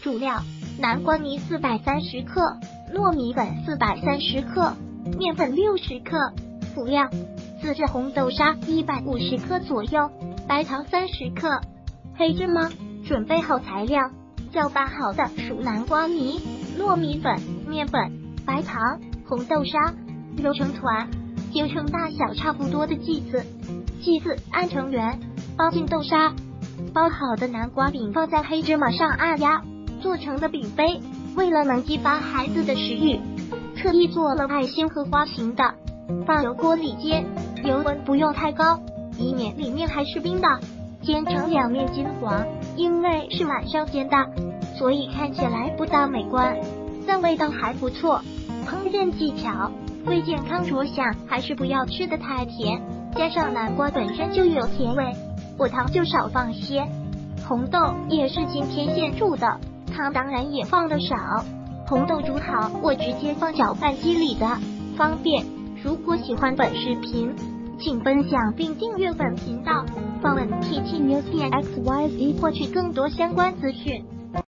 主料：南瓜泥430克，糯米粉430克，面粉60克。辅料：自制红豆沙150克左右，白糖30克。黑芝麻。准备好材料：搅拌好的熟南瓜泥、糯米粉、面粉、白糖、红豆沙，揉成团，揪成大小差不多的剂子。剂子按成圆，包进豆沙。包好的南瓜饼放在黑芝麻上按压，做成的饼杯。为了能激发孩子的食欲，特意做了爱心和花形的。放油锅里煎，油温不用太高，以免里面还是冰的。煎成两面金黄，因为是晚上煎的，所以看起来不大美观，但味道还不错。烹饪技巧：为健康着想，还是不要吃得太甜，加上南瓜本身就有甜味，果糖就少放些。红豆也是今天现煮的，糖当然也放得少。红豆煮好，我直接放搅拌机里的，方便。如果喜欢本视频，请分享并订阅本频道，访问 TT News XYZ 获取更多相关资讯。